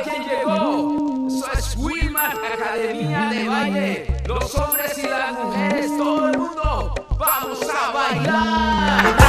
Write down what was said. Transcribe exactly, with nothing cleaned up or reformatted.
quién llegó. Eso es Wilmar Academia de Baile. Los hombres y las mujeres, todo el mundo, vamos a bailar.